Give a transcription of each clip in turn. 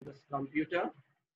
this computer.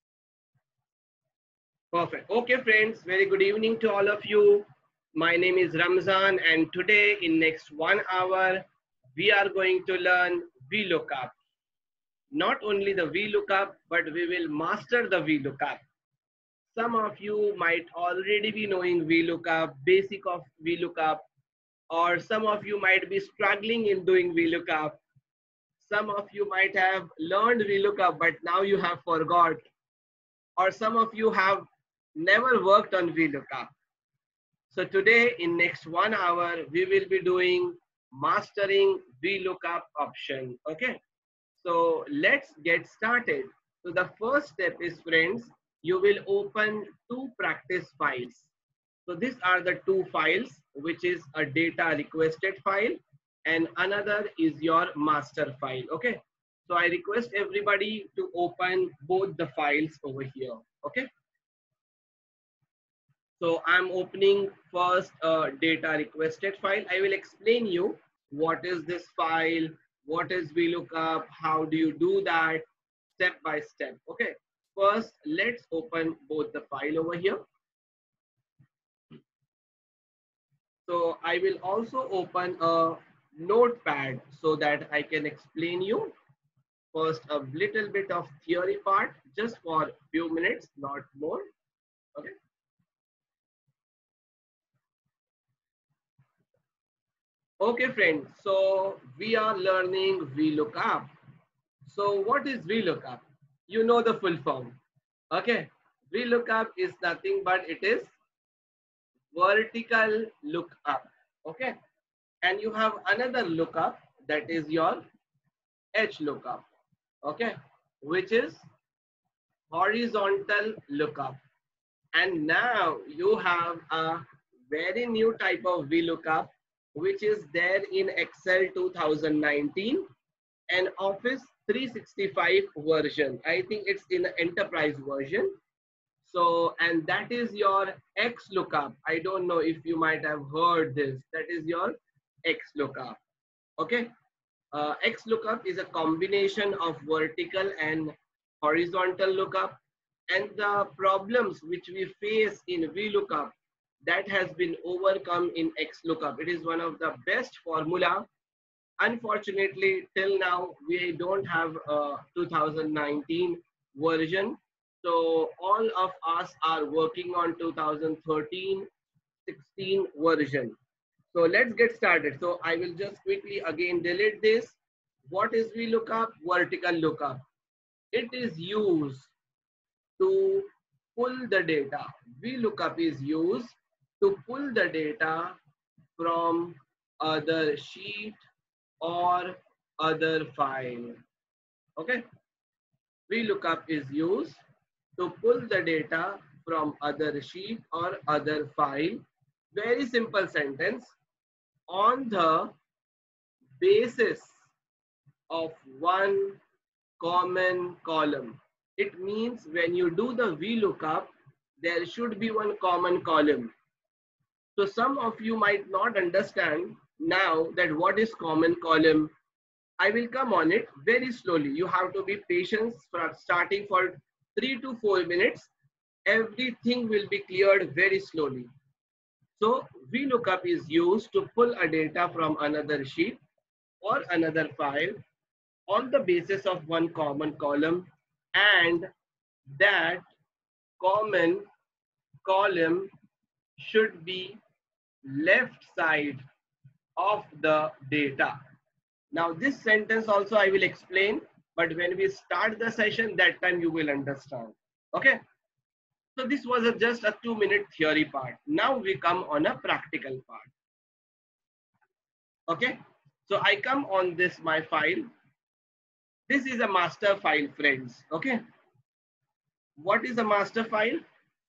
Perfect. Okay, friends, very good evening to all of you. My name is Ramzan, and today, in next 1 hour, we are going to learn VLOOKUP. Not only the VLOOKUP, but we will master the VLOOKUP. Some of you might already be knowing VLOOKUP, basic of VLOOKUP, or some of you might be struggling in doing VLOOKUP. Some of you might have learned VLOOKUP, but now you have forgot, or some of you have never worked on VLOOKUP. So today in next 1 hour, we will be doing mastering VLOOKUP option. Okay. So let's get started. So the first step is, friends, you will open two practice files. So these are the two files, which is a data requested file and another is your master file. Okay. So I request everybody to open both the files over here. Okay. So I'm opening first a data requested file. I will explain you what is this file, what is VLOOKUP, how do you do that, step by step. Okay. First, let's open both the file over here. So I will also open a notepad so that I can explain you first a little bit of theory part just for few minutes, not more. Okay. Okay, friends. So we are learning VLOOKUP. So what is VLOOKUP? You know the full form. Okay. VLOOKUP is nothing but it is vertical lookup. Okay. And you have another lookup that is your HLOOKUP. Okay. Which is horizontal lookup. And now you have a very new type of VLOOKUP which is there in Excel 2019 and Office 365 version. I think it's in the enterprise version. So, and that is your XLOOKUP. I don't know if you might have heard this. That is your XLOOKUP. Okay. XLOOKUP is a combination of vertical and horizontal lookup. And the problems which we face in VLOOKUP that has been overcome in XLOOKUP. It is one of the best formula. Unfortunately, till now, we don't have a 2019 version. So all of us are working on 2013, 16 version. So let's get started. So I will just quickly again delete this. What is VLOOKUP? Vertical lookup. It is used to pull the data. VLOOKUP is used to pull the data from other sheet or other file. Okay. VLOOKUP is used to pull the data from other sheet or other file. Very simple sentence. On the basis of one common column. It means when you do the VLOOKUP, there should be one common column. So some of you might not understand now that what is common column. I will come on it very slowly. You have to be patient for starting for 3 to 4 minutes. Everything will be cleared very slowly. So VLOOKUP is used to pull a data from another sheet or another file on the basis of one common column, and that common column should be left side of the data. Now this sentence also I will explain, but when we start the session, that time you will understand. Okay. So this was just a 2-minute theory part. Now we come on a practical part. Okay. So I come on this my file. This is a master file, friends. Okay. What is a master file?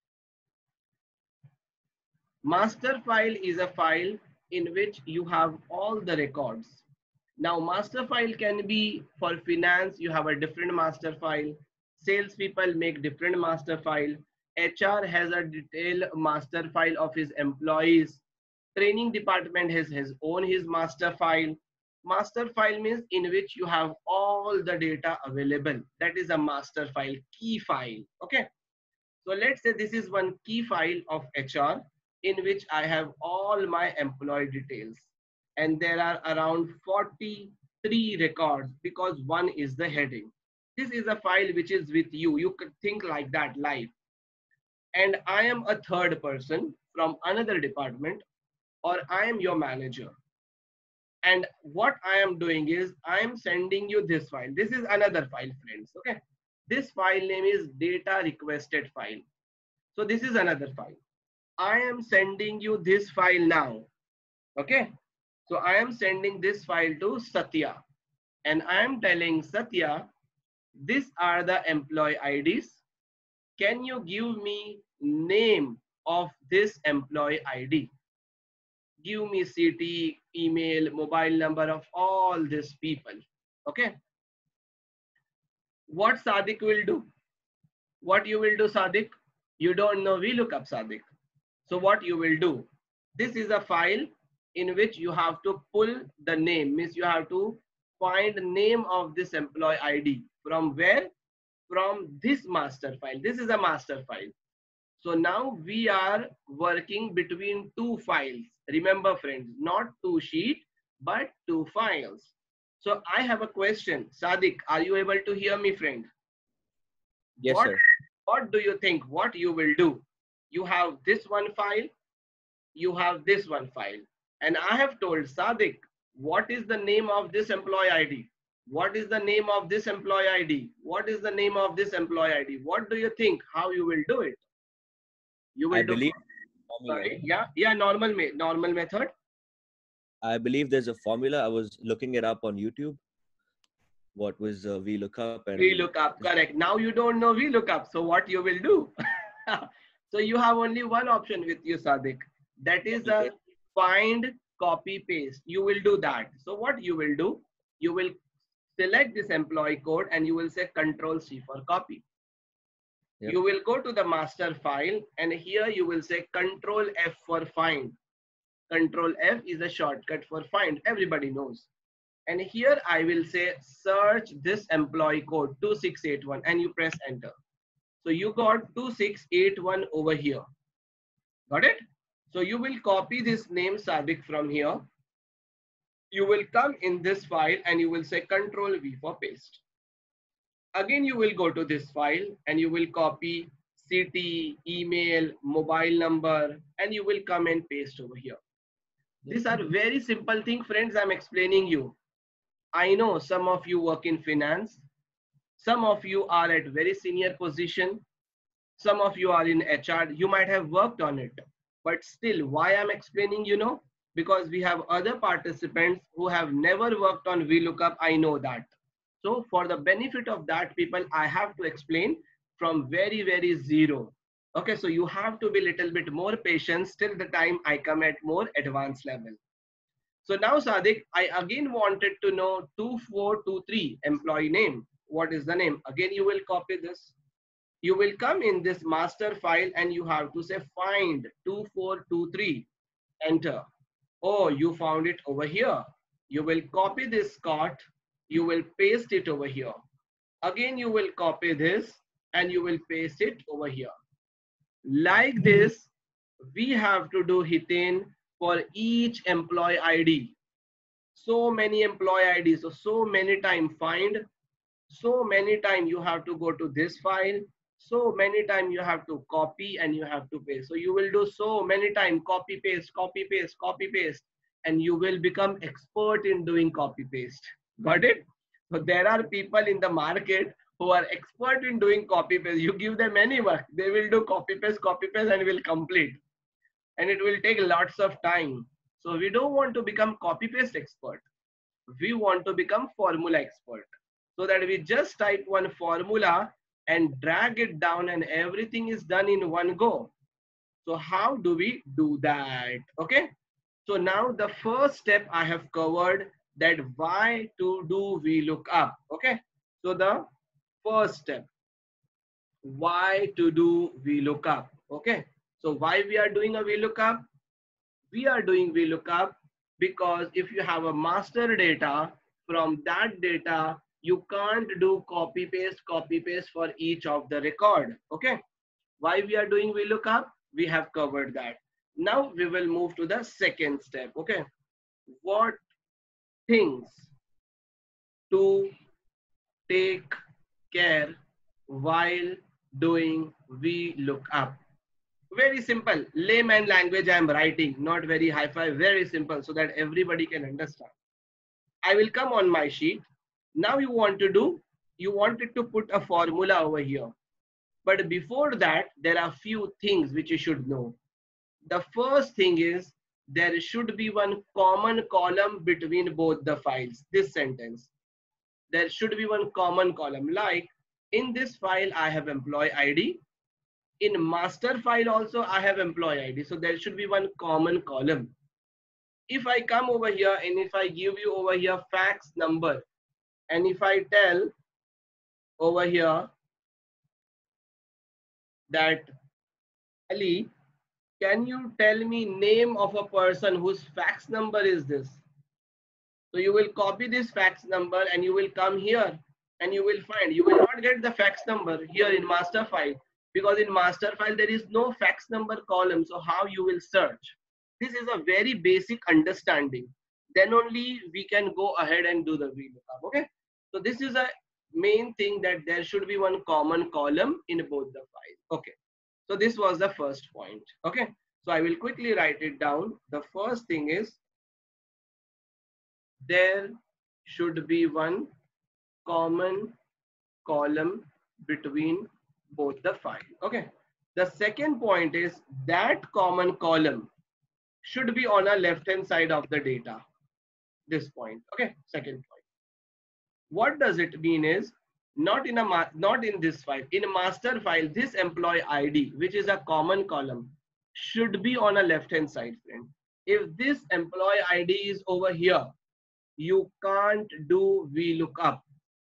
Master file is a file in which you have all the records. Now, master file can be for finance, you have a different master file. Salespeople make different master file. HR has a detailed master file of his employees. Training department has his own master file. Master file means in which you have all the data available. That is a master file, key file. Okay. So let's say this is one key file of HR in which I have all my employee details. And there are around 43 records because one is the heading. This is a file which is with you. You could think like that live. And I am a third person from another department, or I am your manager. And what I am doing is I am sending you this file. This is another file, friends. Okay. This file name is data requested file. So this is another file. I am sending you this file now. Okay. So I am sending this file to Satya. And I am telling Satya, these are the employee IDs. Can you give me name of this employee ID? Give me city, email, mobile number of all these people. Okay. What Sadiq will do? What you will do, Sadiq? You don't know VLOOKUP, Sadiq. So what you will do? This is a file in which you have to pull the name. Means you have to find the name of this employee ID. From where? From this master file. This is a master file. So now we are working between two files. Remember, friends, not two sheets, but two files. So I have a question. Sadiq, are you able to hear me, friend? Yes, What, sir. what do you think? What you will do? You have this one file, you have this one file. And I have told Sadiq, what is the name of this employee ID? What is the name of this employee ID? What is the name of this employee ID? What do you think? How you will do it? You I will do, believe formula. sorry, yeah, normal method. I believe there's a formula. I was looking it up on YouTube. What was VLOOKUP and VLOOKUP, correct. Now you don't know VLOOKUP, so what you will do? So you have only one option with you, Sadiq. That is copy a paste. find, copy, paste. You will do that. So what you will do? You will select this employee code and you will say Control C for copy. Yep. You will go to the master file and here you will say Control F for find. Control F is a shortcut for find. Everybody knows. And here I will say search this employee code 2681 and you press enter. So you got 2681 over here. Got it? So you will copy this name Sadiq from here. You will come in this file and you will say Control V for paste. Again, you will go to this file and you will copy city, email, mobile number, and you will come and paste over here. These are very simple things, friends, I'm explaining you. I know some of you work in finance. Some of you are at very senior position. Some of you are in HR. You might have worked on it. But still, why I'm explaining, you know? Because we have other participants who have never worked on VLOOKUP. I know that. So for the benefit of that people, I have to explain from very, very zero. Okay, so you have to be a little bit more patient till the time I come at more advanced level. So now, Sadiq, I again wanted to know 2423 employee name. What is the name? Again, you will copy this. You will come in this master file and you have to say find 2423. Enter. Oh, you found it over here. You will copy this Scott. You will paste it over here. Again, you will copy this and you will paste it over here. Like this, we have to do Hitin for each employee ID. So many employee IDs, so many time find, so many time you have to go to this file, so many time you have to copy and you have to paste. So you will do so many time copy paste, copy paste, copy paste, and you will become expert in doing copy paste. Got it? So there are people in the market who are expert in doing copy paste. You give them any work, they will do copy paste, and will complete. And it will take lots of time. So we don't want to become copy paste expert. We want to become formula expert. So that we just type one formula and drag it down and everything is done in one go. So how do we do that? Okay. So now the first step I have covered, that why to do VLOOKUP. Okay. So the first step, why to do VLOOKUP. Okay. So why we are doing a VLOOKUP? We are doing VLOOKUP because if you have a master data, from that data, you can't do copy paste for each of the record. Okay. Why we are doing VLOOKUP? We have covered that. Now we will move to the second step. Okay. What things to take care while doing VLOOKUP? Very simple. Layman language I am writing, not very hi-fi, very simple so that everybody can understand. I will come on my sheet. Now you wanted to put a formula over here. But before that, there are few things which you should know. The first thing is there should be one common column between both the files. This sentence. There should be one common column. Like in this file, I have employee ID. In master file also, I have employee ID. So there should be one common column. If I come over here and if I give you over here fax number, and if I tell over here that Ali, can you tell me name of a person whose fax number is this? So you will copy this fax number and you will come here and you will find, you will not get the fax number here in master file, because in master file there is no fax number column. So how you will search? This is a very basic understanding. Then only we can go ahead and do the VLOOKUP. Okay. So this is a main thing, that there should be one common column in both the files. Okay. So this was the first point. Okay. So I will quickly write it down. The first thing is there should be one common column between both the files. Okay. The second point is that common column should be on a left-hand side of the data. This point. Okay. Second point. What does it mean is not in this file. In a master file, this employee ID, which is a common column, should be on a left-hand side, friend. If this employee ID is over here, you can't do VLOOKUP.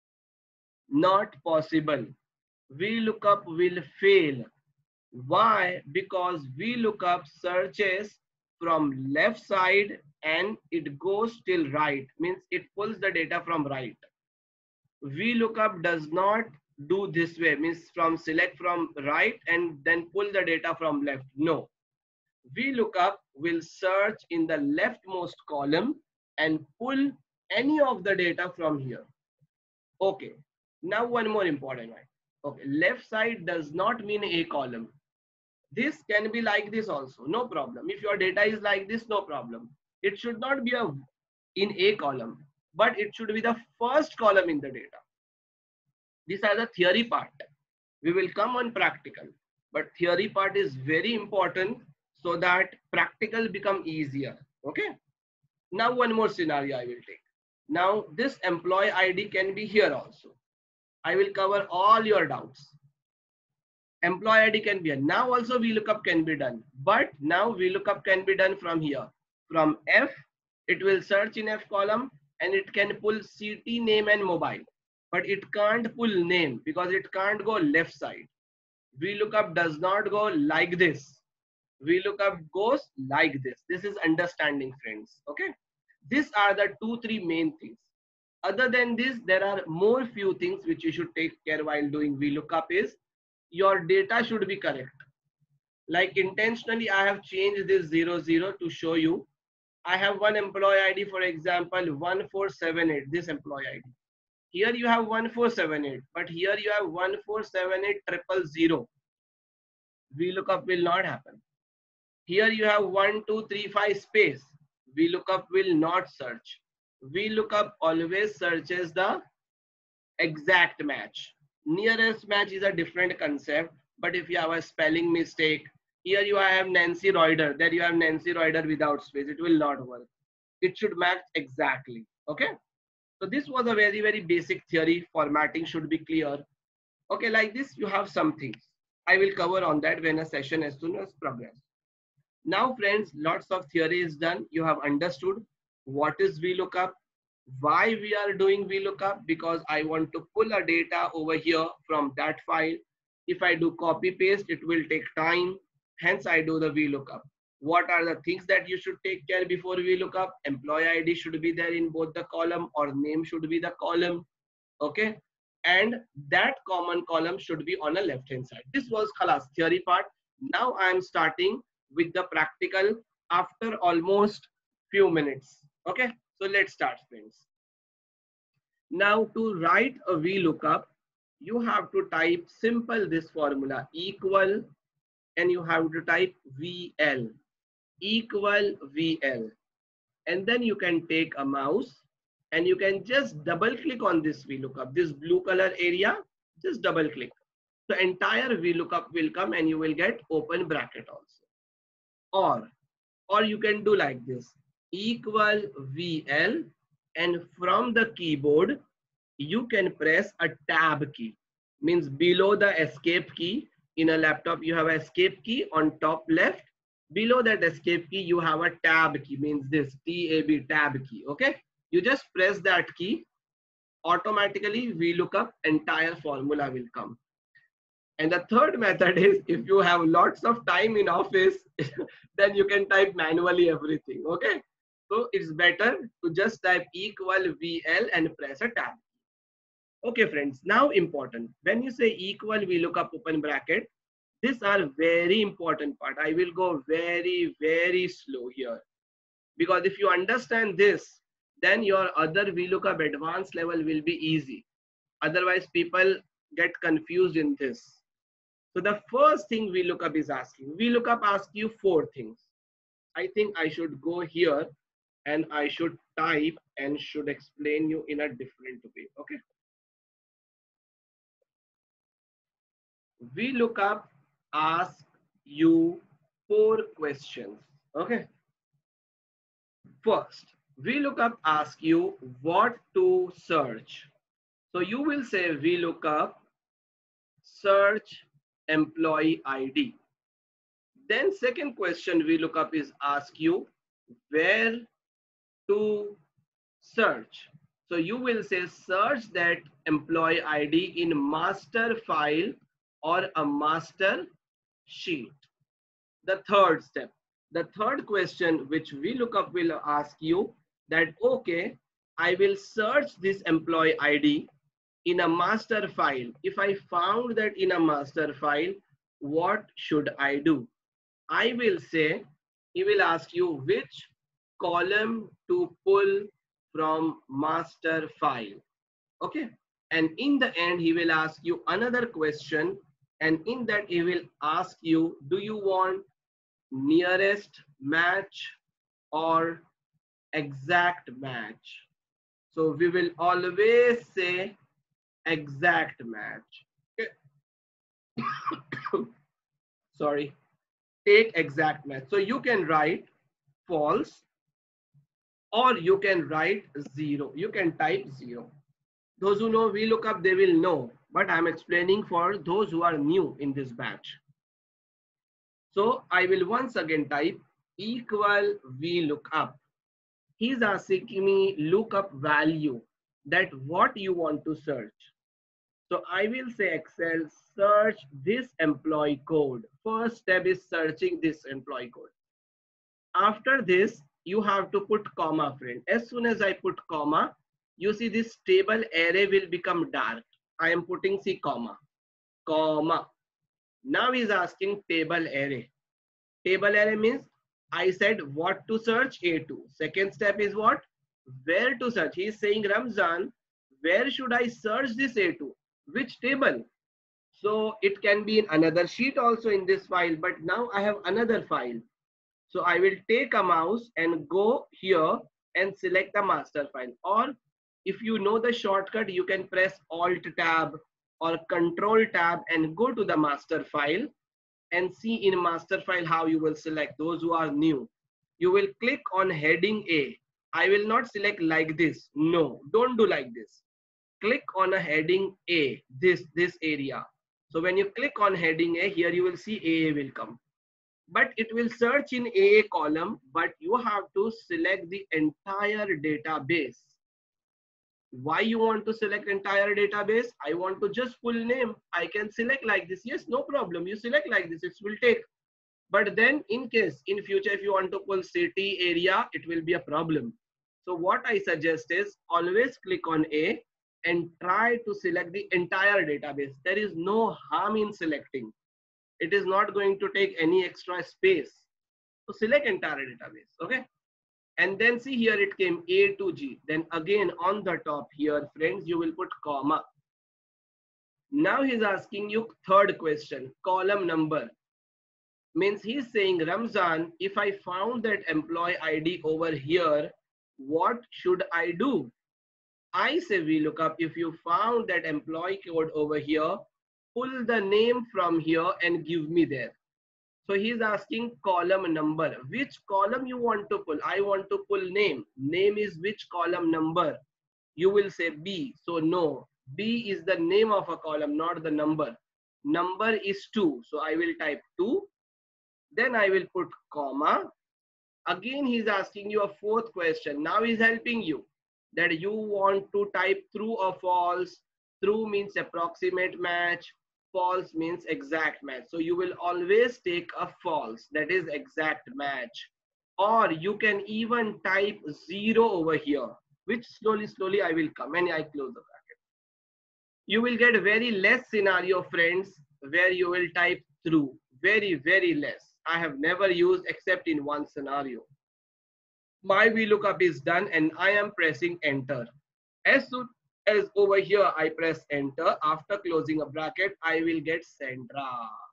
Not possible. VLOOKUP will fail. Why? Because VLOOKUP searches from left side and it goes till right. Means it pulls the data from right. VLOOKUP does not do this way. Means from select from right and then pull the data from left. No. VLOOKUP will search in the leftmost column and pull any of the data from here. Okay. Now one more important one. Okay. Left side does not mean a column. This can be like this also. No problem. If your data is like this, no problem. It should not be in a column, but it should be the first column in the data. These are the theory part. We will come on practical, but theory part is very important so that practical become easier. Okay. Now one more scenario I will take. Now this employee ID can be here also. I will cover all your doubts. Employee ID can be here. Now also VLOOKUP can be done, but now VLOOKUP can be done from here. From F, it will search in F column and it can pull CT name and mobile, but it can't pull name because it can't go left side. VLOOKUP does not go like this. VLOOKUP goes like this. This is understanding, friends. Okay. These are the 2-3 main things. Other than this, there are more few things which you should take care while doing VLOOKUP is your data should be correct. Like intentionally, I have changed this 00 to show you. I have one employee ID, for example, 1478, this employee ID. Here you have 1478, but here you have 1478000. VLOOKUP will not happen. Here you have 1235 space. VLOOKUP will not search. VLOOKUP always searches the exact match. Nearest match is a different concept, but if you have a spelling mistake, here you have Nancy Reuter, there you have Nancy Reuter without space, it will not work. It should match exactly. Okay. So this was a very, very basic theory. Formatting should be clear. Okay, like this, you have some things. I will cover on that when a session as soon as progress. Now, friends, lots of theory is done. You have understood what is VLOOKUP, why we are doing VLOOKUP, because I want to pull a data over here from that file. If I do copy paste, it will take time. Hence, I do the VLOOKUP. What are the things that you should take care before VLOOKUP? Employee ID should be there in both the column, or name should be the column. Okay, and that common column should be on a left hand side. This was khalas theory part. Now I am starting with the practical after almost few minutes. Okay, so let's start, friends. Now to write a VLOOKUP, you have to type simple this formula equal, and you have to type VL, equal VL, and then you can take a mouse and you can just double click on this VLOOKUP, this blue color area, just double click. The entire VLOOKUP will come and you will get open bracket also. Or you can do like this, equal VL, and from the keyboard, you can press a tab key, means below the escape key. In a laptop, you have an escape key on top left. Below that escape key, you have a tab key, means this TAB, tab key. Okay, you just press that key, automatically VLOOKUP entire formula will come. And the third method is, if you have lots of time in office, then you can type manually everything. Okay, so it's better to just type equal VL and press a tab. Okay, friends, now important. When you say equal VLOOKUP open bracket, these are very important part. I will go very, very slow here. Because if you understand this, then your other VLOOKUP advanced level will be easy. Otherwise, people get confused in this. So the first thing VLOOKUP is asking, VLOOKUP asks you 4 things. I think I should go here and I should type and should explain you in a different way. Okay. VLOOKUP asks you 4 questions. Okay. First, VLOOKUP asks you what to search. So you will say VLOOKUP search employee ID. Then second question VLOOKUP is ask you where to search. So you will say search that employee ID in master file or a master sheet. The third step, the third question which VLOOKUP will ask you that, okay, I will search this employee ID in a master file. If I found that in a master file, what should I do? I will say, he will ask you which column to pull from master file. Okay. And in the end, he will ask you another question. And in that, he will ask you, do you want nearest match or exact match? So we will always say exact match. Okay. Sorry, take exact match. So you can write false or you can write 0. You can type 0. Those who know VLOOKUP, they will know, but I'm explaining for those who are new in this batch. So I will once again type equal VLOOKUP. He's asking me lookup value, that what you want to search. So I will say Excel search this employee code. First step is searching this employee code. After this, you have to put comma, friend. As soon as I put comma, you see this table array will become dark. I am putting C comma, comma. Now he's asking table array. Table array means I said what to search, A2. Second step is what? Where to search. He is saying, Ramzan, where should I search this A2? Which table? So it can be in another sheet also in this file, but now I have another file. So I will take a mouse and go here and select the master file. Or if you know the shortcut, you can press Alt tab or Control tab and go to the master file and see in master file how you will select. Those who are new, you will click on heading A. I will not select like this. No, don't do like this. Click on a heading A, this area. So when you click on heading A, here you will see AA will come. But it will search in AA column, but you have to select the entire database. Why you want to select entire database? I want to just full name. I can select like this. Yes, no problem. You select like this. It will take. But then in case in future, if you want to pull city area, it will be a problem. So what I suggest is always click on A and try to select the entire database. There is no harm in selecting. It is not going to take any extra space. So select entire database, okay? And then see here it came A to G. Then again on the top here, friends, you will put comma. Now he's asking you third question, column number. Means he's saying, Ramzan, if I found that employee ID over here, what should I do? I say VLOOKUP, if you found that employee code over here, pull the name from here and give me there. So he's asking column number. Which column you want to pull? I want to pull name. Name is which column number? You will say B. So no, B is the name of a column, not the number. Number is 2. So I will type 2. Then I will put comma. Again, he's asking you a fourth question. Now he's helping you that you want to type true or false. True means approximate match. False means exact match. So you will always take a false, that is exact match. Or you can even type 0 over here, which slowly I will come and I close the bracket. You will get very less scenario, friends, where you will type true. Very less. I have never used except in one scenario. My VLOOKUP is done and I am pressing enter. As soon as over here I press enter, after closing a bracket, I will get Sandra.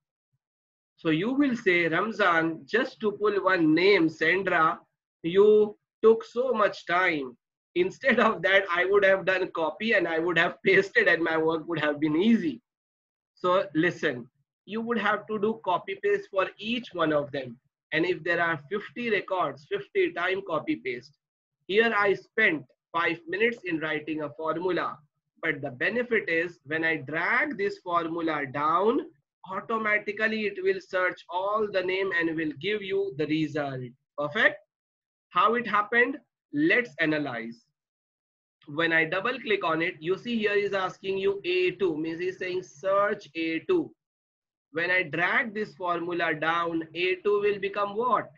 So you will say, Ramzan, just to pull one name, Sandra, you took so much time. Instead of that, I would have done copy and I would have pasted and my work would have been easy. So listen, you would have to do copy paste for each one of them. And if there are 50 records, 50 time copy paste. Here I spent 5 minutes in writing a formula. But the benefit is when I drag this formula down, automatically it will search all the name and will give you the result. Perfect. How it happened? Let's analyze. When I double click on it, you see here is asking you A2, means he's saying search A2. When I drag this formula down, A2 will become what?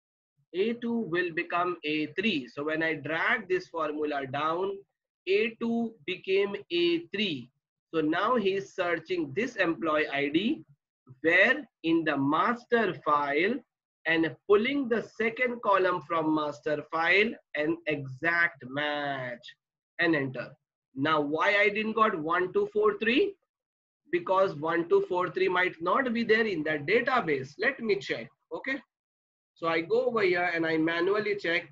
A2 will become A3. So when I drag this formula down, A2 became A3. So now he is searching this employee ID where in the master file and pulling the second column from master file, an exact match, and enter. Now why I didn't got 1243? Because 1243 might not be there in that database. Let me check. Okay. So I go over here and I manually check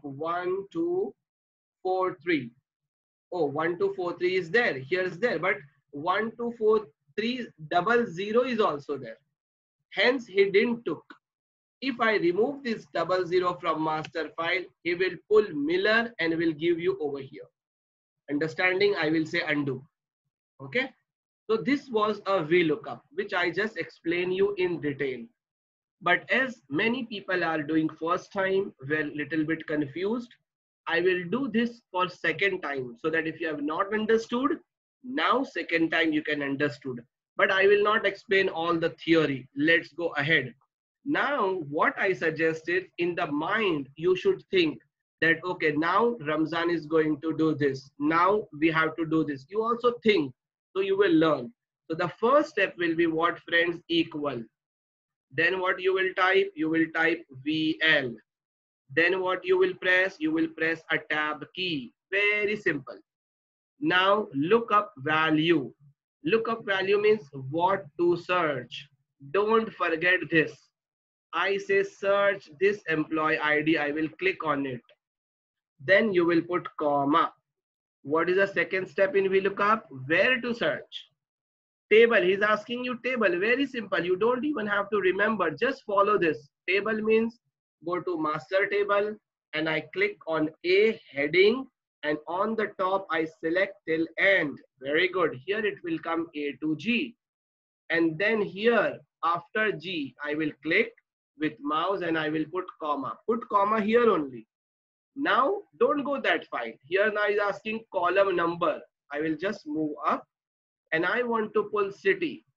1243. Oh, 1243 is there. Here's there. But 1243 00 is also there. Hence, he didn't took. If I remove this 00 from master file, he will pull Miller and will give you over here. Understanding? I will say undo. Okay. So this was a VLOOKUP, which I just explained you in detail. But as many people are doing first time, we're little bit confused. I will do this for second time so that if you have not understood, now second time you can understood. But I will not explain all the theory. Let's go ahead. Now what I suggested in the mind, you should think that, okay, now Ramzan is going to do this. Now we have to do this. You also think. So you will learn. So the first step will be what, friends? Equal. Then what you will type? You will type VL. Then what you will press? You will press a tab key. Very simple. Now look up value. Look up value means what to search. Don't forget this. I say search this employee ID. I will click on it. Then you will put comma. What is the second step in VLOOKUP? Where to search? Table. He's asking you table. Very simple. You don't even have to remember. Just follow this. Table means go to master table and I click on A heading and on the top I select till end. Very good. Here it will come A to G. And then here after G I will click with mouse and I will put comma. Put comma here only. Now, don't go that far. Here now is asking column number. I will just move up and I want to pull city.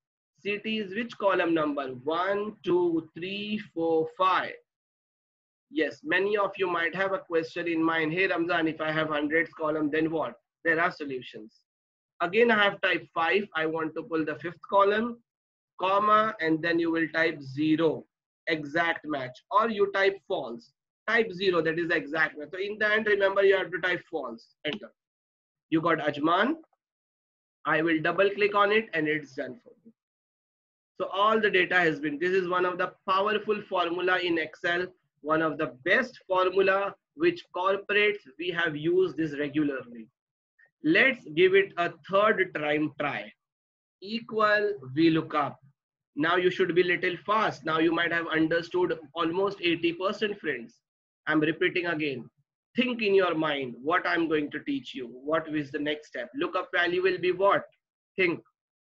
CT is which column number? 1, 2, 3, 4, 5. Yes, many of you might have a question in mind. Hey Ramzan, if I have hundreds column, then what? There are solutions. Again, I have type 5. I want to pull the fifth column, comma, and then you will type 0, exact match. Or you type false. Type 0, that is the exact match. So in the end, remember you have to type false. Enter. You got Ajman. I will double click on it and it's done for me. So all the data has been, this is one of the powerful formula in Excel, one of the best formula which corporates, we have used this regularly. Let's give it a third time try. Equal VLOOKUP. Now you should be little fast. Now you might have understood almost 80%, friends. I'm repeating again. Think in your mind what I'm going to teach you. What is the next step? Lookup value will be what? Think.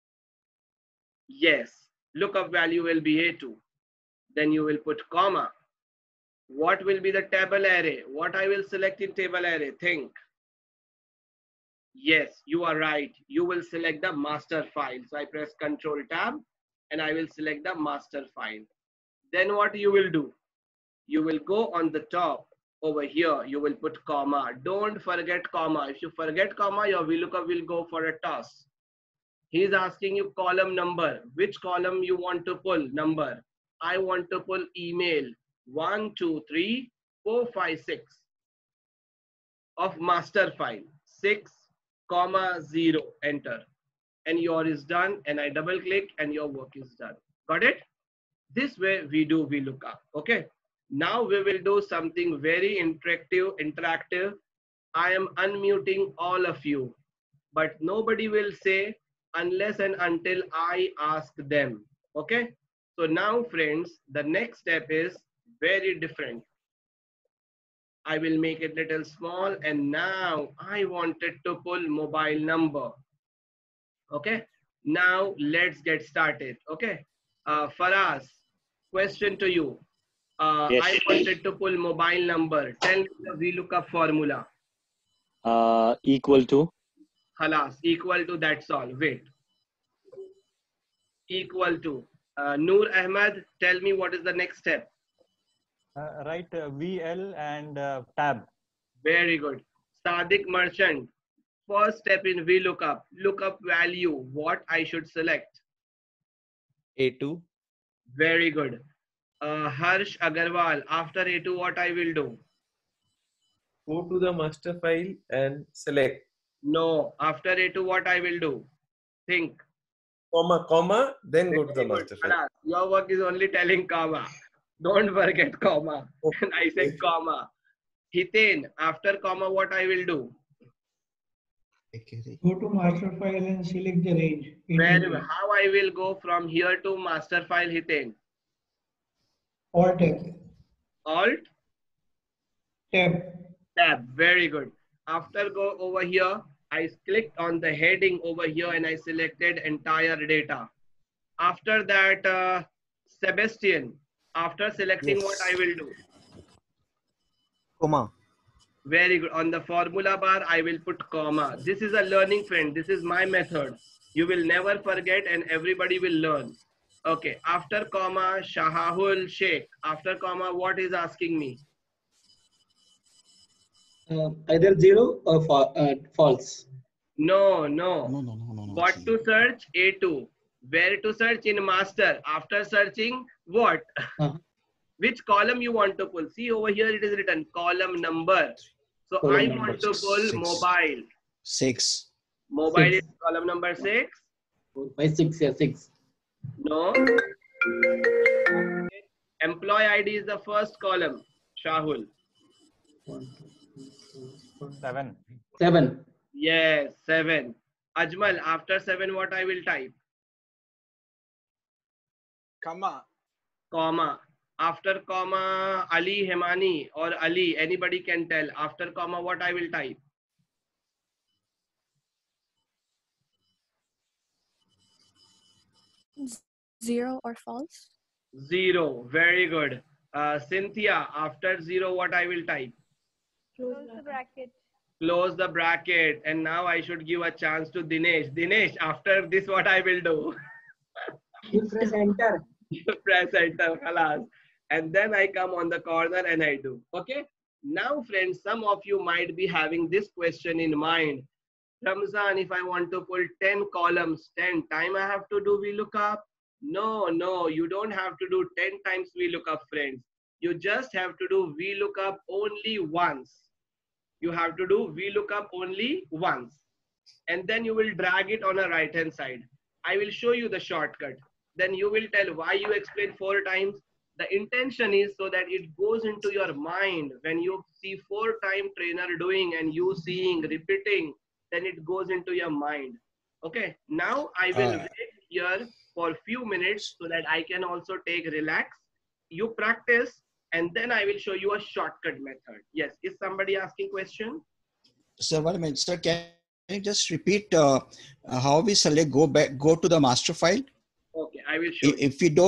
Yes. Lookup value will be A2. Then you will put comma. What will be the table array? What I will select in table array? Think. Yes, you are right. You will select the master file. So I press Control Tab and I will select the master file. Then what you will do? You will go on the top over here. You will put comma. Don't forget comma. If you forget comma, your VLOOKUP will go for a toss. He is asking you column number. Which column you want to pull? Number. I want to pull email 1, 2, 3, 4, 5, 6 of master file. 6, comma 0. Enter. And your is done. And I double click and your work is done. Got it? This way we do VLOOKUP. Okay. Now we will do something very interactive. I am unmuting all of you, but nobody will say unless and until I ask them. Okay. So now friends, the next step is very different. I will make it little small and now I wanted to pull mobile number. Okay. Now let's get started. Okay. Faraz, question to you. Yes. I wanted to pull mobile number. Tell me the VLOOKUP formula. Equal to. Halas, equal to, that's all. Wait. Equal to. Noor Ahmed, tell me what is the next step. Write VL and tab. Very good. Sadiq Merchant, first step in VLOOKUP. Lookup value, what I should select. A2. Very good. Harsh Agarwal, after A2, what I will do? Go to the master file and select. No, after A2, what I will do? Think. Comma, then go to the Very master good. file. Your work is only telling comma. Don't forget comma. And I said comma. Hiten, after comma, what I will do? Go to master file and select the range. Very well. How I will go from here to master file, Hiten? Alt tab. Alt? Tab. Tab. Very good. After go over here, I clicked on the heading over here and I selected entire data. After that, Sebastian, after selecting Yes. what I will do? Comma. Very good. On the formula bar, I will put comma. This is a learning, friend. This is my method. You will never forget and everybody will learn. Okay. After comma, Shahahul Sheikh. After comma, what is asking me? Either 0 or false. No. No. What to search? A2. Where to search? In master. After searching, what? Which column you want to pull? See over here it is written column number. So Column I number want to pull 6. mobile. 6. Mobile 6. is column number 6. 4, 5, 6, yeah, 6. No. Employee ID is the first column. Shahul. 1, 2, 3, 4, 5. 7. 7. Yes, 7. Ajmal, after 7 what I will type? Comma. Comma. After comma, Ali Hemani or Ali, anybody can tell. After comma, what I will type? Zero or false? 0. Very good. Cynthia, after 0, what I will type? Close the bracket. Close the bracket. And now I should give a chance to Dinesh. Dinesh, after this, what I will do? You press enter. Press enter, khalas. And then I come on the corner and I do. Okay. Now, friends, some of you might be having this question in mind. Ramzan, if I want to pull 10 columns, 10 times I have to do VLOOKUP? No, you don't have to do 10 times VLOOKUP, friends. You just have to do VLOOKUP only once. You have to do VLOOKUP only once. And then you will drag it on the right hand side. I will show you the shortcut. Then you will tell why you explain 4 times. The intention is so that it goes into your mind. When you see 4-time trainer doing and you seeing, repeating, then it goes into your mind. Okay, now I will wait here for a few minutes so that I can also take relax. You practice and then I will show you a shortcut method. Yes, is somebody asking question? Sir, 1 minute. Sir, can you just repeat how we select go to the master file? Okay, I will show you.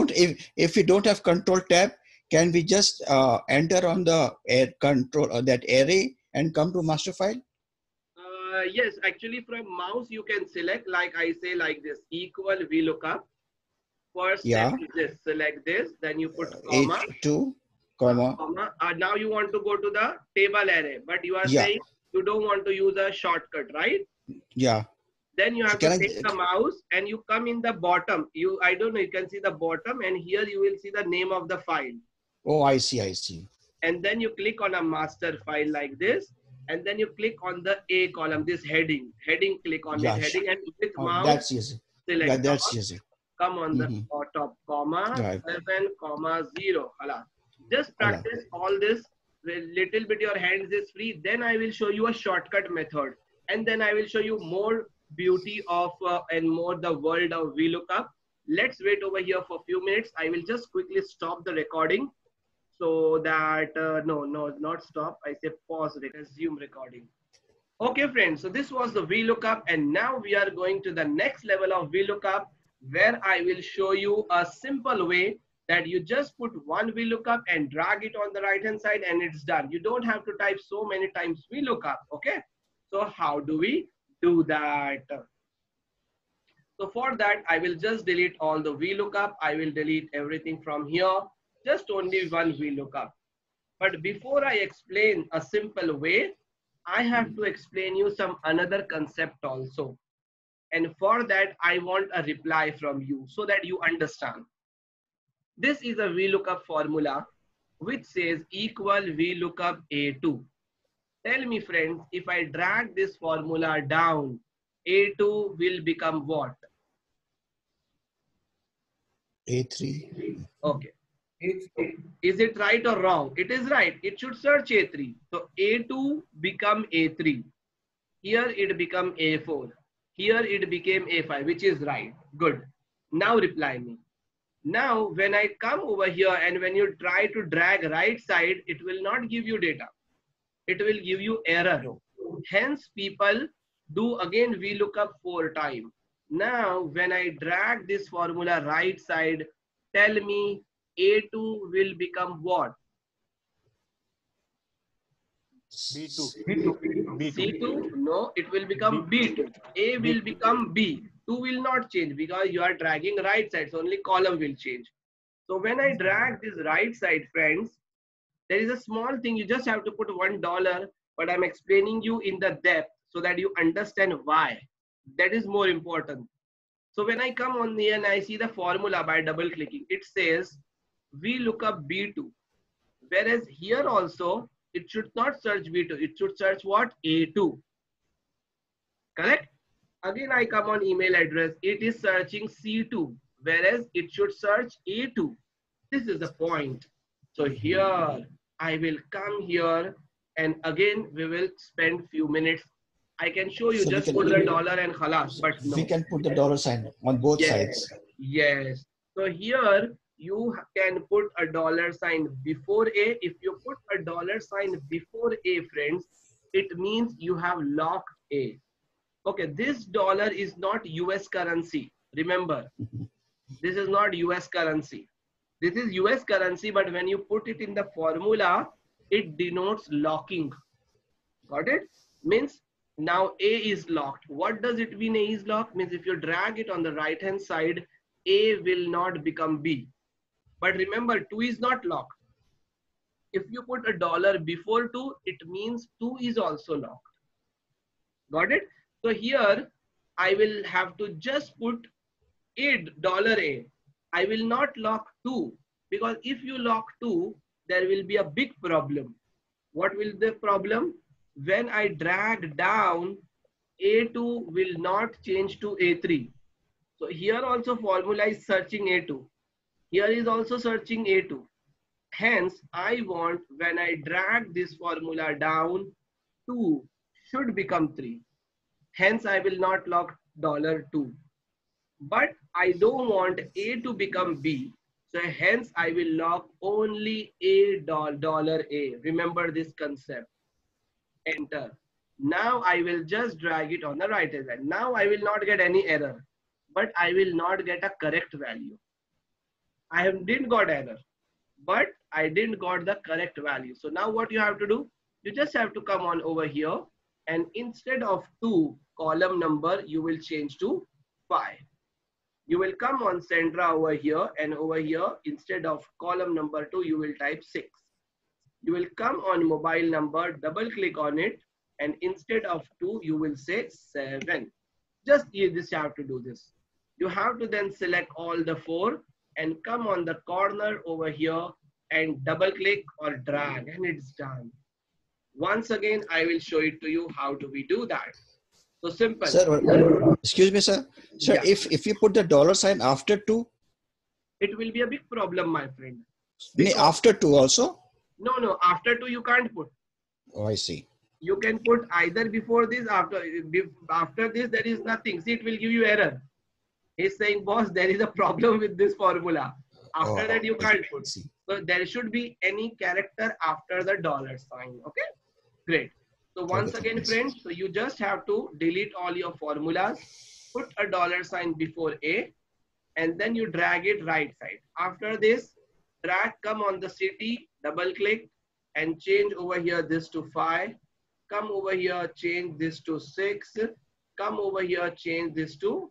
If we don't have control tab, can we just enter on the control or that array and come to master file? Yes, actually from mouse you can select, like I say, like this, equal VLOOKUP. First step is this, select this, then you put comma. H2, comma. Now you want to go to the table array, but you are saying you don't want to use a shortcut, right? Yeah. Then you have to take the mouse and you come in the bottom. I don't know, you can see the bottom and here you will see the name of the file. Oh, I see. And then you click on a master file like this. And then you click on the A column, this heading, click on this heading and with mouse, that's easy. Select yeah, that's easy. Come on the top, comma, 7, comma, 0. Just practice all this, little bit your hands is free. Then I will show you a shortcut method. And then I will show you more beauty of and more the world of VLOOKUP. Let's wait over here for a few minutes. I will just quickly stop the recording. So that, no, not stop. I say pause, resume recording. Okay, friends. So this was the VLOOKUP. And now we are going to the next level of VLOOKUP where I will show you a simple way that you just put one VLOOKUP and drag it on the right hand side and it's done. You don't have to type so many times VLOOKUP. Okay. So how do we do that? So for that, I will just delete all the VLOOKUP. I will delete everything from here. Just only one VLOOKUP. But before I explain a simple way, I have to explain you some another concept also. And for that, I want a reply from you so that you understand. This is a VLOOKUP formula which says equal VLOOKUP A2. Tell me, friends, if I drag this formula down, A2 will become what? A3. Okay. Is it right or wrong? It is right. It should search A3. So A2 become A3. Here it become A4. Here it became A5, which is right. Good. Now reply me. Now when I come over here and when you try to drag right side, it will not give you data. It will give you error. Hence people do again VLOOKUP 4 times. Now when I drag this formula right side, tell me A2 will become what? B2. C2? No, it will become B2. A will become B. 2 will not change because you are dragging right side. So only column will change. So when I drag this right side, friends, there is a small thing. You just have to put $1, but I'm explaining you in the depth so that you understand why. That is more important. So when I come on here and I see the formula by double clicking, it says VLOOKUP B2. Whereas here also, it should not search B2. It should search what? A2. Correct? Again, I come on email address. It is searching C2. Whereas it should search A2. This is the point. So here, I will come here and again, we will spend few minutes. I can show you, so just put the dollar and khalas, but no. We can put the dollar sign on both sides. Yes. So here, you can put a dollar sign before A. If you put a dollar sign before A, friends, it means you have locked A. Okay, this dollar is not US currency. Remember, this is not US currency. This is US currency, but when you put it in the formula, it denotes locking. Got it? Means now A is locked. What does it mean A is locked? Means if you drag it on the right hand side, A will not become B. But remember, 2 is not locked. If you put a dollar before 2, it means 2 is also locked. Got it? So here I will have to just put $A. I will not lock 2, because if you lock 2, there will be a big problem. What will the problem? When I drag down, A2 will not change to A3. So here also formula is searching A2. Here is also searching A2. Hence, I want when I drag this formula down, 2 should become 3. Hence, I will not lock $2. But I don't want A to become B. So hence, I will lock only $A. Remember this concept. Enter. Now I will just drag it on the right hand side. Now I will not get any error, but I will not get a correct value. I didn't got error, but I didn't got the correct value. So now what you have to do? You just have to come on over here, and instead of 2 column number, you will change to 5. You will come on Centra over here, and over here, instead of column number 2, you will type 6. You will come on mobile number, double click on it, and instead of 2, you will say 7. Just you just have to do this. You have to then select all the 4 and come on the corner over here and double click or drag, and it's done. Once again, I will show it to you how do we do that. So simple. Sir, excuse me, sir. Sir, Yeah. if you put the $ after 2, It will be a big problem, my friend. after 2 also? No, after 2 you can't put. Oh, I see. You can put either before this, after this, there is nothing. See, it will give you error. He's saying, boss, there is a problem with this formula. After that, you can't put. So there should be any character after the $sign. Okay, great. So once again, friends, so you just have to delete all your formulas, put a $sign before A, and then you drag it right side. After this, drag, come on the city, double click, and change over here this to 5. Come over here, change this to 6. Come over here, change this to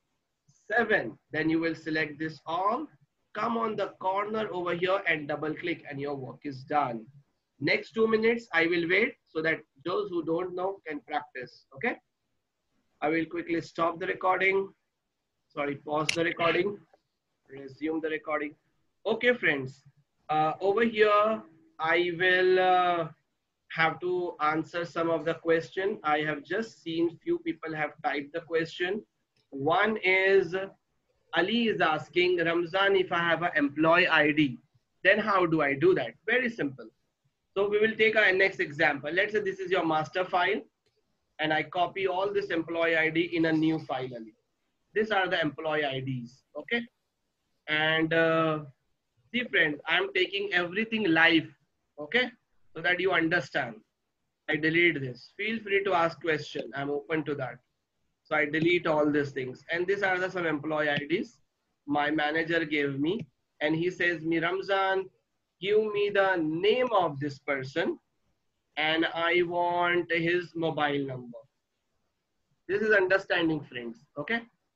7. Then you will select this all. Come on the corner over here and double click, and your work is done. Next 2 minutes, I will wait so that those who don't know can practice. Okay. I will quickly stop the recording. Sorry, pause the recording. Resume the recording. Okay, friends. Over here, I will have to answer some of the question. I have just seen few people have typed the question. One is Ali is asking, Ramzan, if I have an employee ID, then how do I do that? Very simple. So we will take our next example. Let's say this is your master file, and I copy all this employee ID in a new file. Ali. These are the employee IDs. Okay. And see, friends, I'm taking everything live. Okay. So that you understand. I delete this. Feel free to ask question. I'm open to that. So I delete all these things. And these are some employee IDs my manager gave me. And he says, me Ramzan, give me the name of this person. And I want his mobile number. This is understanding, friends. Okay.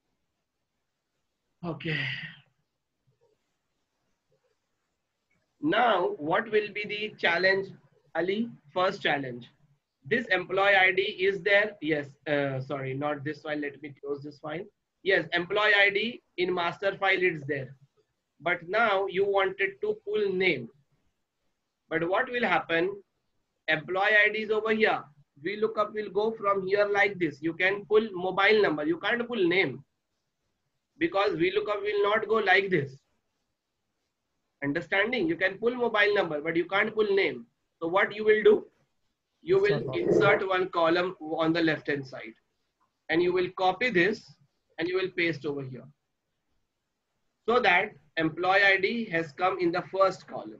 Okay. Now, what will be the challenge, Ali? First challenge. This employee ID is there. Yes. Sorry, not this file. Let me close this file. Yes, employee ID in master file is there. But now you wanted to pull name. But what will happen? Employee ID is over here. VLOOKUP will go from here like this. You can pull mobile number. You can't pull name. Because VLOOKUP will not go like this. Understanding? You can pull mobile number, but you can't pull name. So what you will do? You will insert one column on the left hand side. And you will copy this and you will paste over here. So that employee ID has come in the first column.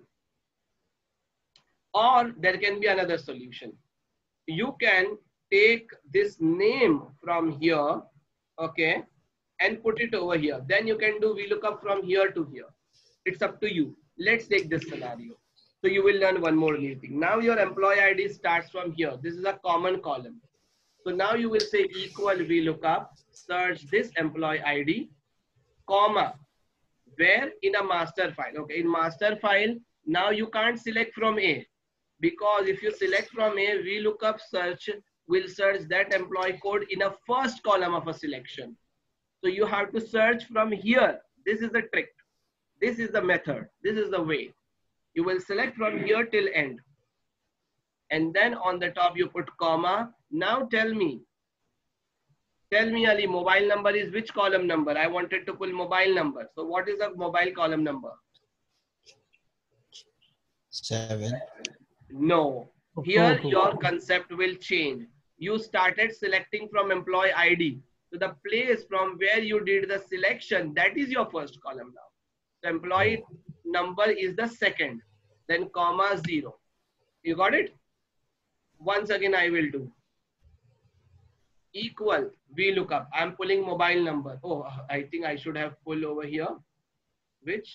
Or there can be another solution. You can take this name from here, okay, and put it over here. Then you can do VLOOKUP from here to here. It's up to you. Let's take this scenario. So you will learn one more new thing. Now your employee ID starts from here. This is a common column. So now you will say equal VLOOKUP, search this employee ID, comma, Where? In a master file. Okay, in master file, now you can't select from A, because if you select from A, VLOOKUP search will search that employee code in a first column of a selection. So you have to search from here. This is the trick. This is the method. This is the way. You will select from here till end. And then on the top you put comma. Now tell me Ali, mobile number is which column number? I wanted to pull mobile number. So what is the mobile column number? 7. No. Here your concept will change. You started selecting from employee ID. So the place from where you did the selection, that is your first column now. The employee number is the second. Then comma 0. You got it? Once again I will do. Equal VLOOKUP. I'm pulling mobile number. Oh, I think I should have pulled over here. Which?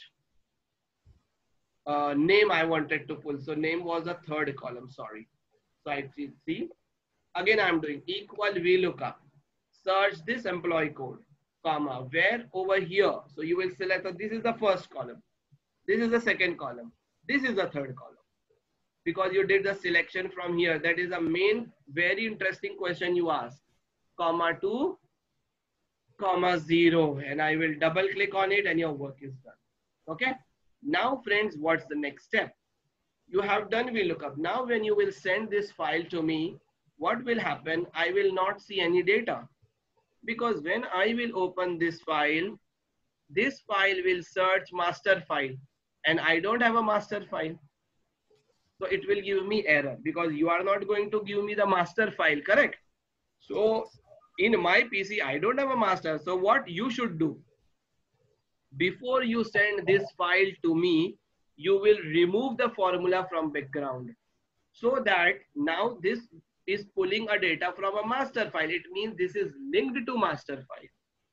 Name I wanted to pull. So name was the third column, sorry. So I see. Again I'm doing equal VLOOKUP. Search this employee code, comma, where? Over here. So you will select, this is the first column. This is the second column. This is the third column. Because you did the selection from here. That is a main, very interesting question you asked. Comma 2, comma 0. And I will double click on it and your work is done. Okay. Now friends, what's the next step? You have done VLOOKUP. Now when you will send this file to me, what will happen? I will not see any data. Because when I will open this file will search master file. And I don't have a master file. So it will give me error because you are not going to give me the master file, correct? So in my PC, I don't have a master. So what you should do? Before you send this file to me, you will remove the formula from background. So that now this is pulling a data from a master file. It means this is linked to master file.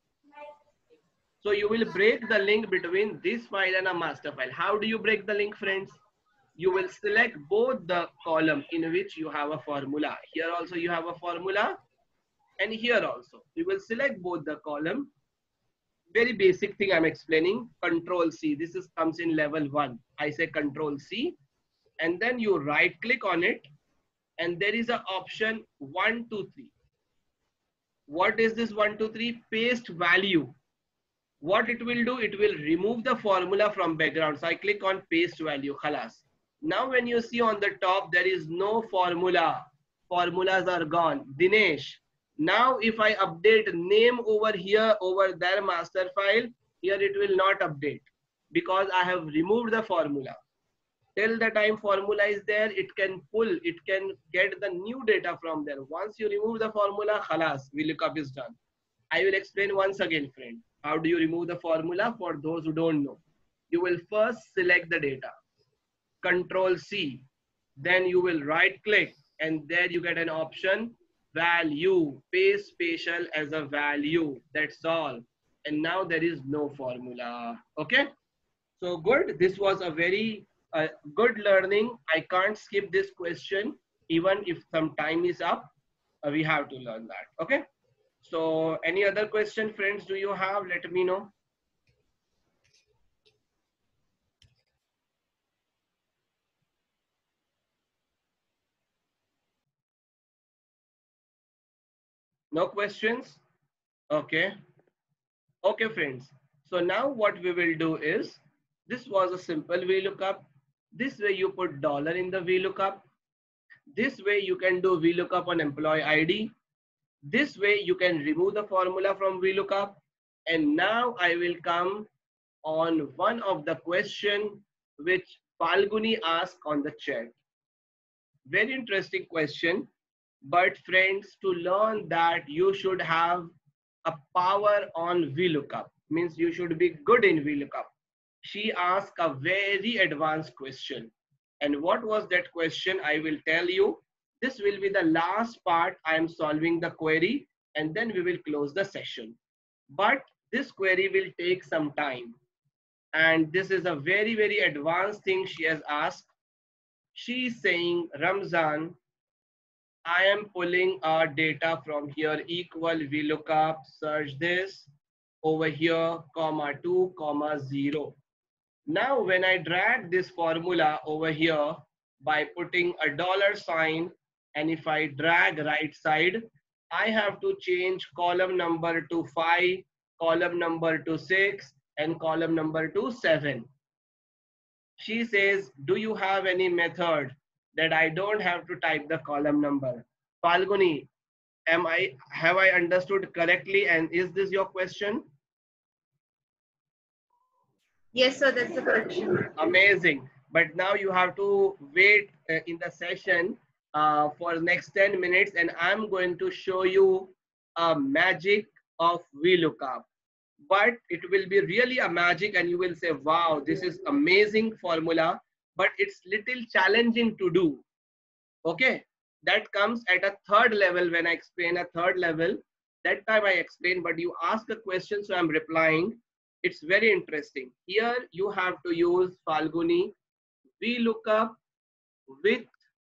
So you will break the link between this file and a master file. How do you break the link, friends? You will select both the column in which you have a formula. Here also you have a formula and here also. You will select both the column. Very basic thing I'm explaining. Control C. This is comes in level 1. I say Control C and then you right click on it and there is an option 1, 2, 3. What is this 1, 2, 3? Paste value. What it will do? It will remove the formula from background. So I click on paste value. Khalas. Now when you see on the top, there is no formula. Formulas are gone. Dinesh. Now if I update name over here, over there master file, here it will not update because I have removed the formula. Till the time formula is there, it can pull, it can get the new data from there. Once you remove the formula, khalas, VLOOKUP is done. I will explain once again, friend. How do you remove the formula for those who don't know? You will first select the data. Control C. Then you will right click and there you get an option value. Paste spatial as a value. That's all. And now there is no formula. Okay. So good. This was a very good learning. I can't skip this question. Even if some time is up, we have to learn that. Okay. So any other question, friends, do you have? Let me know. No questions? Okay. Okay, friends. So now what we will do is, this was a simple VLOOKUP. This way you put dollar in the VLOOKUP. This way you can do VLOOKUP on employee ID. This way you can remove the formula from VLOOKUP. And now I will come on one of the question which Falguni asked on the chat. Very interesting question. But friends, to learn that you should have a power on VLOOKUP, means you should be good in VLOOKUP. She asked a very advanced question. And what was that question? I will tell you. This will be the last part. I am solving the query and then we will close the session. But this query will take some time. And this is a very, very advanced thing she has asked. She is saying, Ramzan, I am pulling our data from here, equal VLOOKUP, search this. over here, comma 2, comma 0. Now, when I drag this formula over here by putting a dollar sign, and if I drag right side, I have to change column number to 5, column number to 6, and column number to 7. She says, do you have any method that I don't have to type the column number? Falguni, have I understood correctly, and is this your question? Yes, sir, that's the question. Amazing. But now you have to wait in the session for next 10 minutes, and I'm going to show you a magic of VLOOKUP. But it will be really a magic, and you will say, wow, this is amazing formula, but it's little challenging to do. Okay, that comes at a third level. When I explain a third level, that time I explain, but you ask a question, so I'm replying. It's very interesting. Here you have to use, Falguni, VLOOKUP with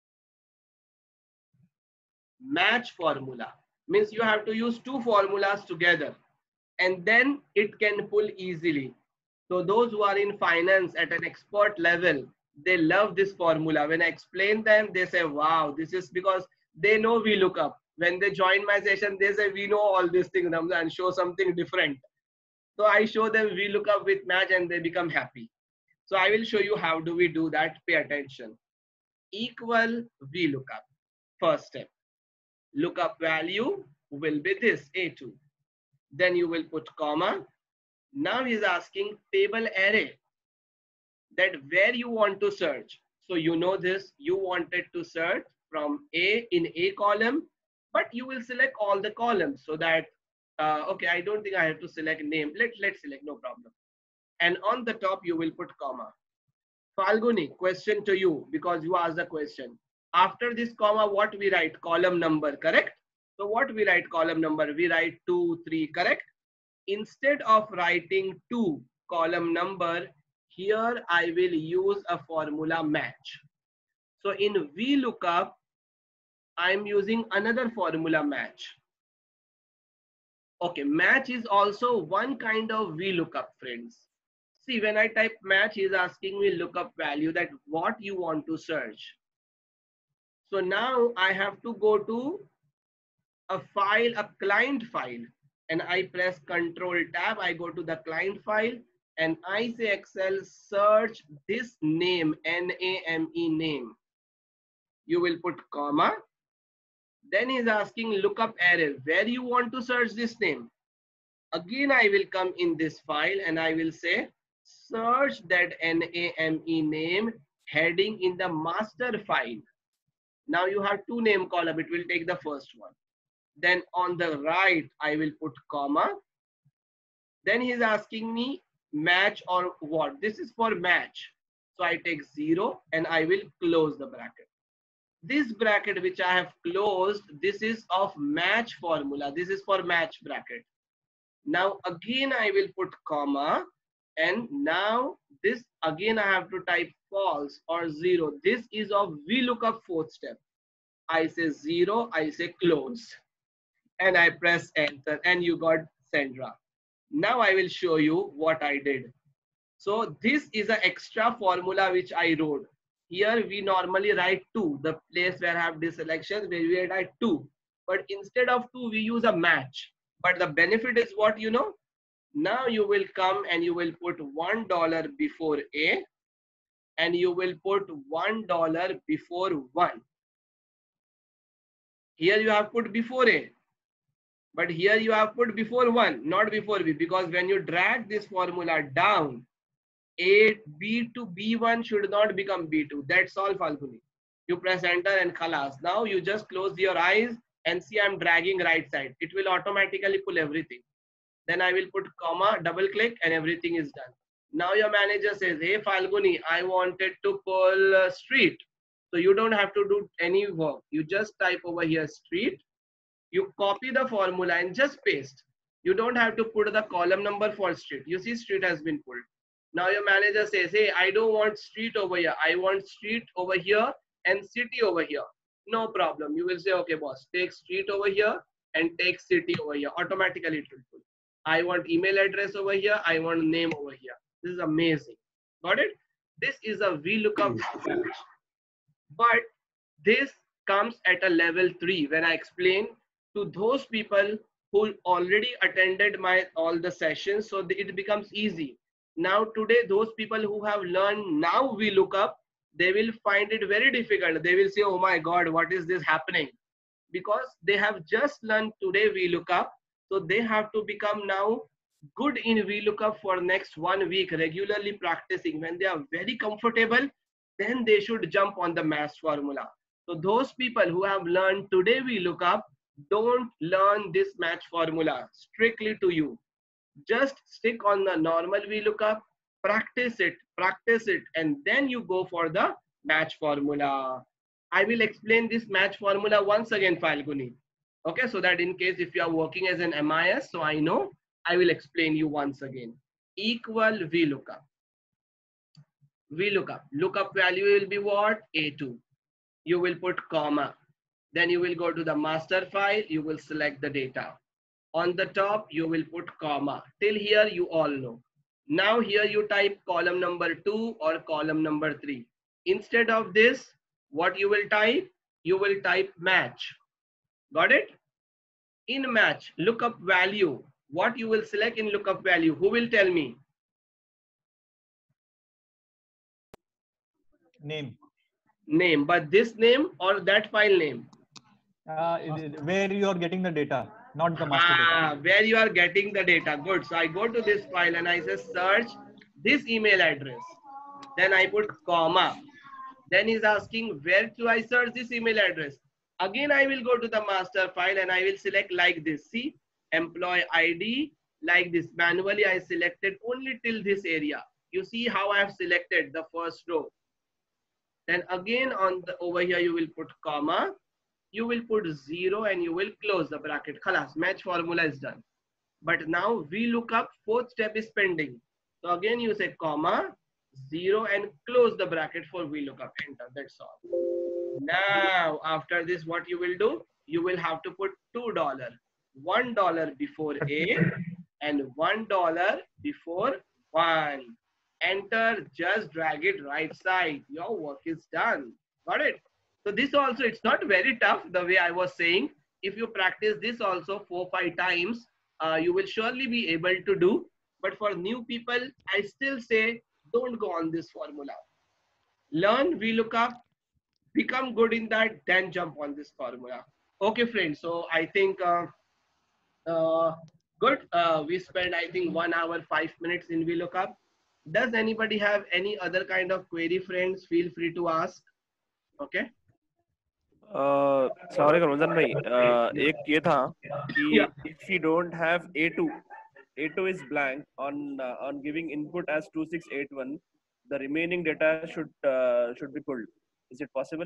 match formula. Means you have to use two formulas together, and then it can pull easily. So those who are in finance at an expert level, they love this formula. When I explain them, they say, wow, this is because they know VLOOKUP. When they join my session, they say, we know all these things and show something different. So I show them VLOOKUP with match, and they become happy. So I will show you how do we do that. Pay attention. Equal VLOOKUP. First step. Lookup value will be this, A2. Then you will put comma. Now he's asking table array, that where you want to search. So you know this, you wanted to search from A in A column, but you will select all the columns so that, okay, I don't think I have to select name. Let's select, no problem. And on the top, you will put comma. Falguni, question to you, because you asked the question. After this comma, what we write? Column number, correct? So what we write column number? We write 2, 3, correct? Instead of writing 2 column number, here I will use a formula match. So in VLOOKUP, I'm using another formula match. Okay, match is also one kind of VLOOKUP, friends. See, when I type match, he's asking me lookup value, that what you want to search. So now I have to go to a file, a client file, and I press Control Tab. I go to the client file, and I say Excel, search this name, N-A-M-E name. You will put comma. Then he's asking lookup array, where you want to search this name. Again, I will come in this file, and I will say, search that N-A-M-E name heading in the master file. Now you have 2 name column, it will take the first one. Then on the right, I will put comma. Then he's asking me match or what? This is for match. So I take 0 and I will close the bracket. This bracket which I have closed, this is of match formula. This is for match bracket. Now again, I will put comma. And now this again, I have to type false or 0. This is of VLOOKUP 4th step. I say 0, I say close. And I press enter, and you got Sandra. Now I will show you what I did. So this is an extra formula which I wrote. Here we normally write 2, the place where I have this selection, where we write 2. But instead of 2, we use a match. But the benefit is what you know. Now you will come and you will put $1 before A, and you will put $1 before 1. Here you have put before A, but here you have put before 1, not before B, because when you drag this formula down, A, B to B1 should not become B2. That's all, Falguni. You press enter and khalas. Now you just close your eyes and see I'm dragging right side. It will automatically pull everything. Then I will put comma, double click, and everything is done. Now your manager says, hey Falguni, I wanted to pull street. So you don't have to do any work. You just type over here street. You copy the formula and just paste. You don't have to put the column number for street. You see street has been pulled. Now your manager says, hey, I don't want street over here. I want street over here and city over here. No problem. You will say, okay, boss, take street over here and take city over here. Automatically it will pull. I want email address over here. I want name over here. This is amazing. Got it? This is a VLOOKUP match. But this comes at a level 3 when I explain to those people who already attended my all the sessions, so it becomes easy. Now today, those people who have learned now VLOOKUP, they will find it very difficult. They will say, oh my God, what is this happening? Because they have just learned today VLOOKUP, so they have to become now good in VLOOKUP for next 1 week, regularly practicing. When they are very comfortable, then they should jump on the match formula. So those people who have learned today VLOOKUP, don't learn this match formula strictly to you. Just stick on the normal VLOOKUP, practice it, and then you go for the match formula. I will explain this match formula once again, Falguni. Okay, so that in case if you are working as an MIS, so I know, I will explain you once again. Equal VLOOKUP. VLOOKUP. Lookup value will be what? A2. You will put comma. Then you will go to the master file. You will select the data. On the top, you will put comma. Till here, you all know. Now here you type column number 2 or column number 3. Instead of this, what you will type? You will type match. Got it? In match, lookup value. What you will select in lookup value? Who will tell me? Name. Name, but this name or that file name? Where you are getting the data, not the master data. Where you are getting the data. Good. So I go to this file and I say search this email address. Then I put comma. Then he's asking where do I search this email address? Again, I will go to the master file and I will select like this. See, employee ID like this. Manually, I selected only till this area. You see how I have selected the first row. Then again on the over here, you will put comma. You will put 0 and you will close the bracket. Khalas, match formula is done. But now VLOOKUP, fourth step is pending. So again, you say comma, 0 and close the bracket for VLOOKUP. Enter, that's all. Now, after this, what you will do? You will have to put $2. $1 before A and $1 before 1. Enter, just drag it right side. Your work is done. Got it? So this also, it's not very tough the way I was saying. If you practice this also 4-5 times, you will surely be able to do. But for new people, I still say, don't go on this formula. Learn VLOOKUP, become good in that, then jump on this formula. Okay, friends. So I think good. We spent, I think, 1 hour, 5 minutes in VLOOKUP. Does anybody have any other kind of query, friends? Feel free to ask. Okay. Sorry Ranjan भाई, एक ये था कि if you don't have A2 is blank on giving input as 2681, the remaining data should be pulled. Is it possible?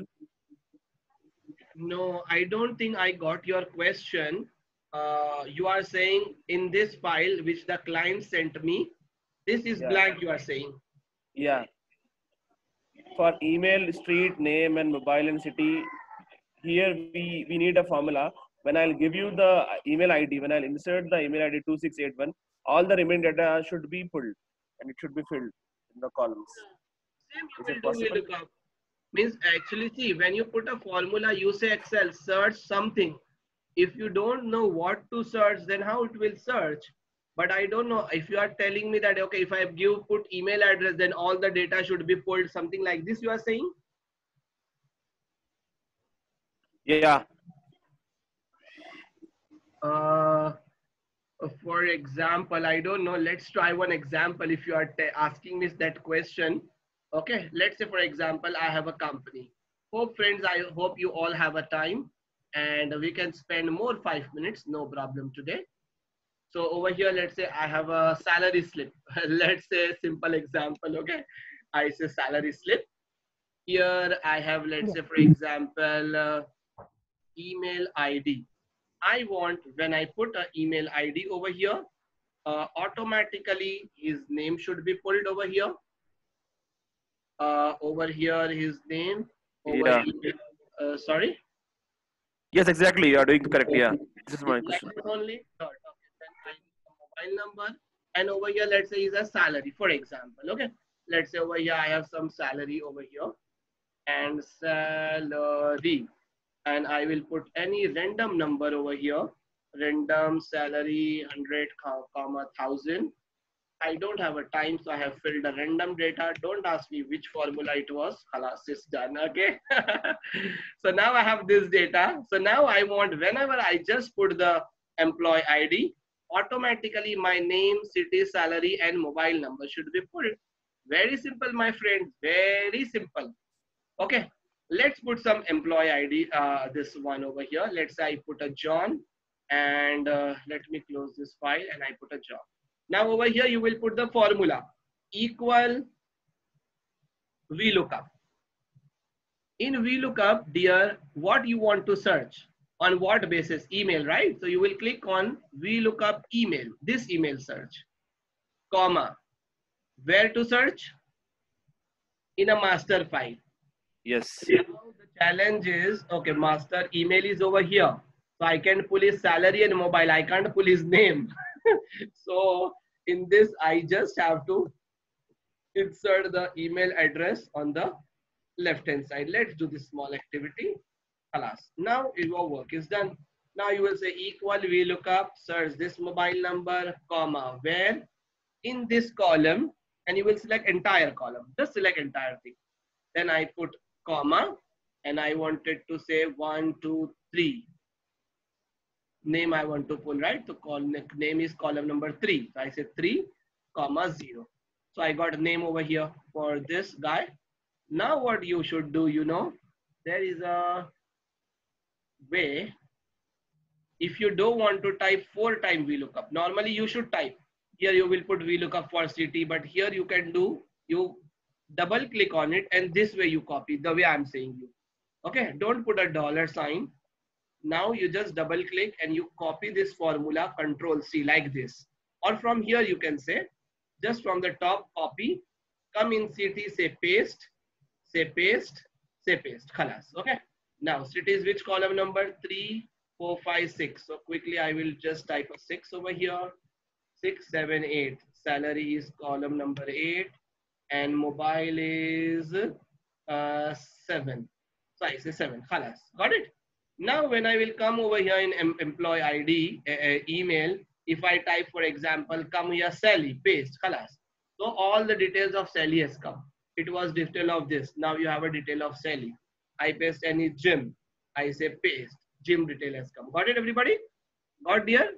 No, I don't think I got your question. You are saying in this file which the client sent me, this is blank, you are saying? Yeah. For email, street, name, and mobile and city, here we need a formula. When I'll give you the email ID, when I'll insert the email ID 2681, all the remaining data should be pulled and it should be filled in the columns. Same you will do VLOOKUP. Means actually, see, when you put a formula, you say Excel, search something. If you don't know what to search, then how it will search? But I don't know if you are telling me that, okay, if I put email address, then all the data should be pulled, something like this you are saying? Yeah. For example, I don't know. Let's try one example. If you are asking me that question, okay. Let's say, for example, I have a company. Hope friends, I hope you all have a time, and we can spend more 5 minutes. No problem today. So over here, let's say I have a salary slip. Let's say simple example. Okay, I say salary slip. Here I have, let's say, for example, email ID. I want, when I put an email ID over here, automatically his name should be pulled over here. Over here, his name. Over here, sorry? Yes, exactly. You are doing correct. Yeah. This is my question. Only. mobile number, and over here, let's say is a salary, for example. Okay, let's say over here I have some salary over here, and salary, and I will put any random number over here, random salary 100, 1000. I don't have a time, so I have filled a random data. Don't ask me which formula it was. Khalas, it's done. Okay. So now I have this data. So now I want, whenever I just put the employee ID, automatically my name, city, salary, and mobile number should be put. Very simple, my friend. Very simple. Okay. Let's put some employee ID. This one over here. Let's say I put a John, and let me close this file, and I put a John. Now over here, you will put the formula equal VLOOKUP. In VLOOKUP, dear, what you want to search? On what basis? Email, right? So you will click on VLOOKUP email, this email search, comma. Where to search? In a master file. Yes. Now the challenge is, okay, master email is over here. So I can pull his salary and mobile. I can't pull his name. So in this, I just have to insert the email address on the left-hand side. Let's do this small activity. Alas, now your work is done. Now you will say equal VLOOKUP, search this mobile number, comma, where in this column, and you will select entire column. Just select entire thing. Then I put comma, and I wanted to say 1, 2, 3. Name I want to pull, right? So name is column number 3. So I say 3, comma 0. So I got a name over here for this guy. Now what you should do, you know, there is a way. If you don't want to type 4 times VLOOKUP, normally you should type. Here you will put VLOOKUP for city, but here you can do, you double click on it, and this way you copy, the way I'm saying you. Okay, don't put a $sign. Now you just double click and you copy this formula, Control C, like this. Or from here you can say, just from the top, copy, come in city, say paste, say paste, say paste. Khalas. Okay. Now city is which column number? 3, 4, 5, 6. So quickly I will just type a 6 over here. 6, 7, 8. Salary is column number 8, and mobile is 7. So I say 7. Khalas. Got it? Now when I will come over here in employee ID, email, if I type, for example, come here, Sally, paste, khalas. So all the details of Sally has come. It was detail of this. Now you have a detail of Sally. I paste any Jim. I say paste. Jim detail has come. Got it, everybody? Got, dear?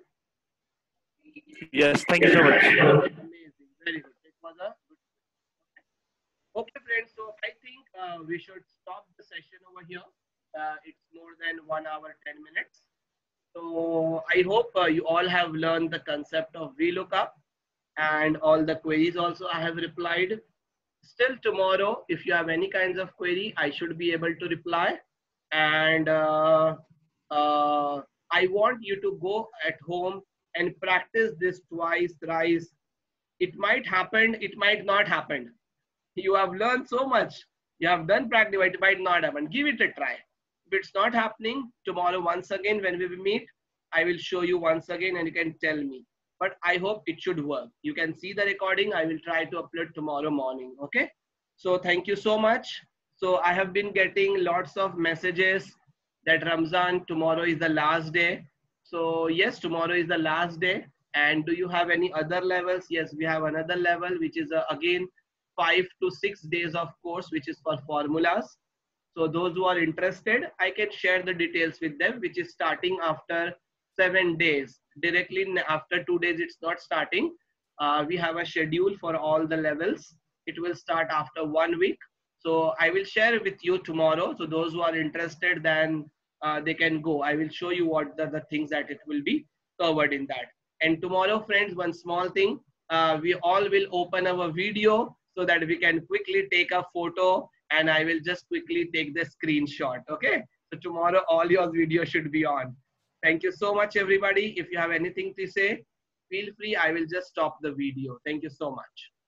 Yes, thank you so much. Amazing. Very good. It was a good. Okay, friends. So I think we should stop the session over here. It's more than 1 hour, 10 minutes. So I hope you all have learned the concept of VLOOKUP, and all the queries also I have replied. Still tomorrow, if you have any kinds of query, I should be able to reply. And I want you to go at home and practice this twice, thrice. It might happen, it might not happen. You have learned so much. You have done practice, it might not happen. Give it a try. If it's not happening, tomorrow once again when we meet, I will show you once again and you can tell me. But I hope it should work. You can see the recording. I will try to upload tomorrow morning. Okay. So thank you so much. So I have been getting lots of messages that Ramzan, tomorrow is the last day. So yes, tomorrow is the last day. And do you have any other levels? Yes, we have another level, which is again 5 to 6 days of course, which is for formulas. So those who are interested, I can share the details with them, which is starting after 7 days. Directly after 2 days, it's not starting. We have a schedule for all the levels. It will start after 1 week. So I will share with you tomorrow. So those who are interested, then they can go. I will show you what the things that it will be covered in that. And tomorrow, friends, one small thing, we all will open our video so that we can quickly take a photo, and I will just quickly take the screenshot. Okay. So tomorrow, all your video should be on. Thank you so much, everybody. If you have anything to say, feel free. I will just stop the video. Thank you so much.